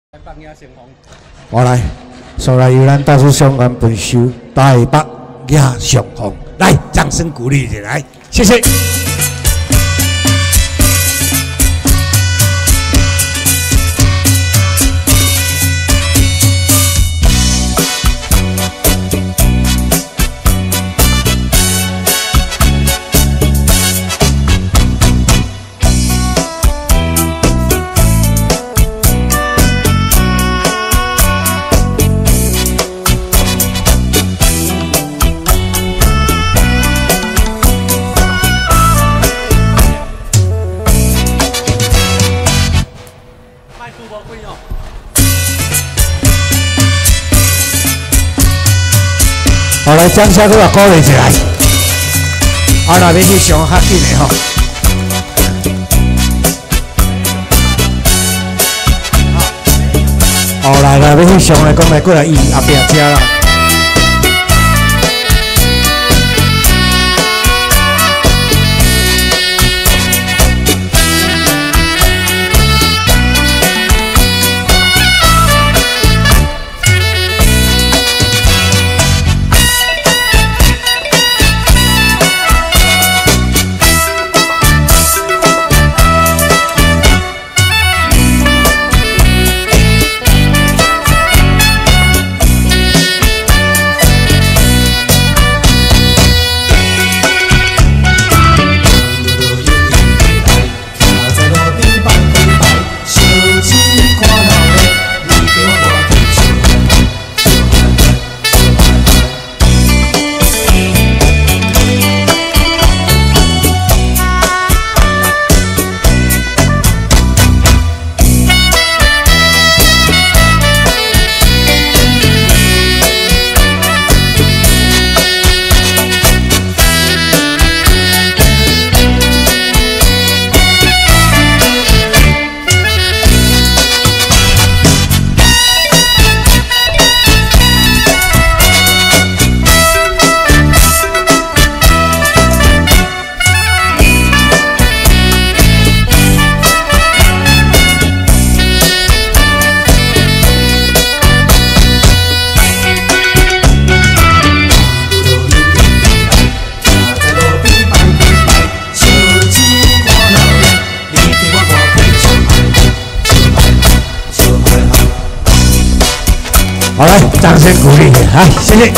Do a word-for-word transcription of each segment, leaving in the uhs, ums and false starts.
我来，所来由咱大师相关本修台北野上风，来，掌声鼓励一下，来，谢谢。 好，来掌声，给我鼓励起来。啊，那边去上较紧的吼。哦，来来，要去上的，讲来过来，伊后壁车啦。 好，来，掌声鼓励，好，谢谢。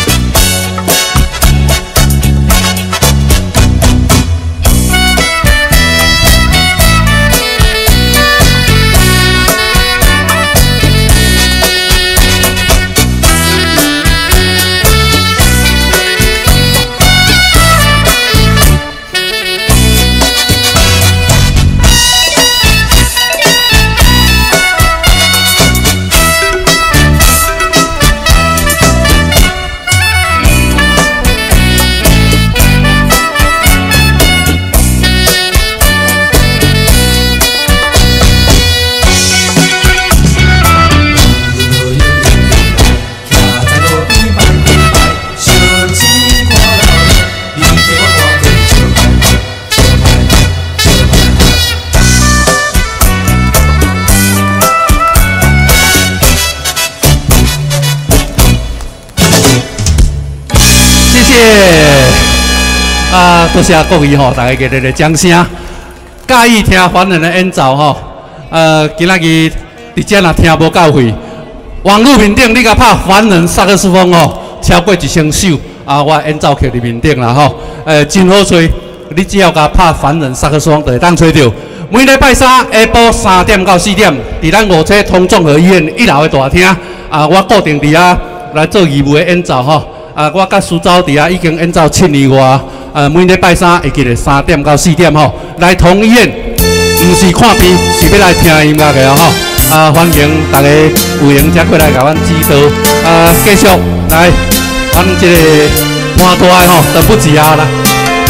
啊，多谢各位吼，大家给你的掌声。介意听凡人的演奏吼，呃，今仔日伫遮若听无到位，网络面顶你甲拍凡人萨克斯风哦，超过一千首啊，我演奏曲伫面顶啦吼，呃，真好吹。你只要甲拍凡人萨克斯风，就会当吹到。每礼拜三下晡三点到四点，伫咱五车通综合医院一楼的大厅啊，我固定伫遐来做义务的演奏吼。 啊，我甲苏州伫遐已经演奏七年外，呃，每礼拜三会记得三点到四点吼，来同医院，唔是看病，是要来听音乐的吼。啊，欢迎大家有闲才过来甲阮指导。啊，继续来，阮这个潘大的吼，等不及啊啦。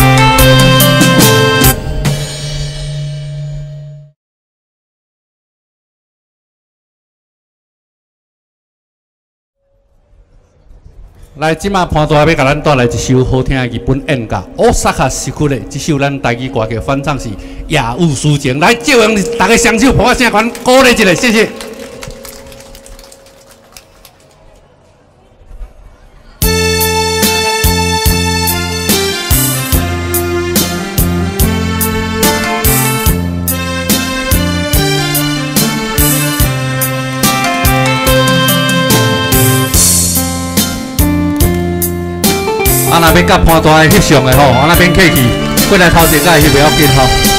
来，即马潘大要甲咱带来一首好听的日本演歌《Osaka Shikure》，这首咱台语歌曲翻唱是《雅物抒情》。来，借用大家双手，拍声，款鼓励一下，谢谢。 啊，若要甲潘大的翕相的吼，啊，那免客气，过来头前甲伊翕袂要紧吼。